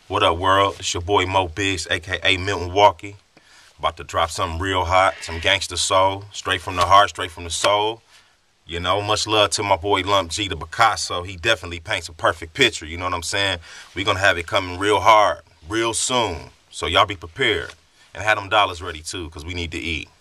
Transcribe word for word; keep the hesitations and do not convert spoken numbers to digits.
What up, world? It's your boy Moe Biggz, aka Milton Walkie. About to drop something real hot, some gangster soul, straight from the heart, straight from the soul. You know, much love to my boy Lump G, the Picasso. He definitely paints a perfect picture, you know what I'm saying? We're gonna have it coming real hard, real soon. So y'all be prepared. And have them dollars ready too, because we need to eat.